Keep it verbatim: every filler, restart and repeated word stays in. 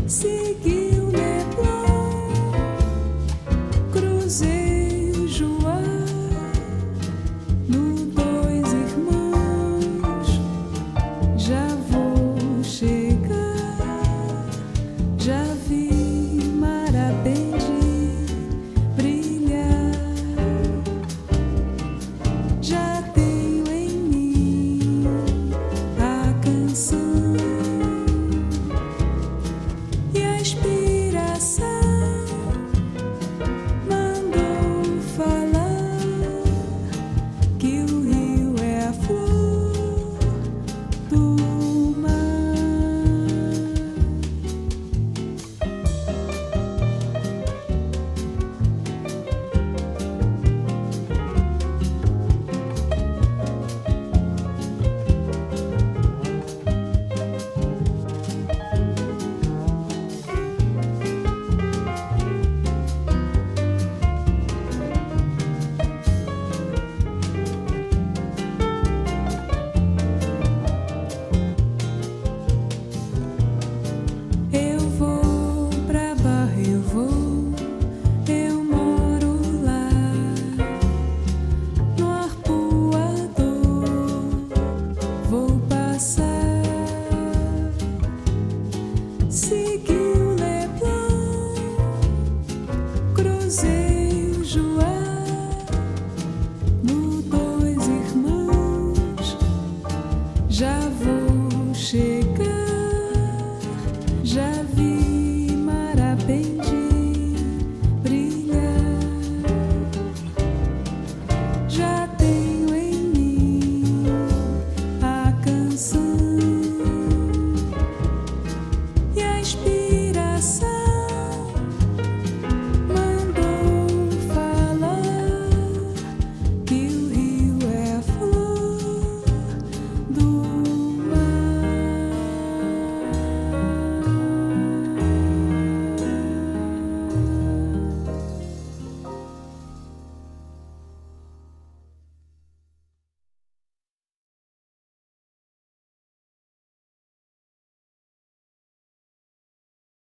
Segui o Leblon, cruzei o Joá, no Dois Irmãos. Já vou chegar, já vi Marapendi brilhar. Já tenho em mim a canção e a inspiração mandou falar que o rio é a flor do mar. Eu vou pra Barra, eu vou, eu moro lá, no Arpoador, vou passar, seguir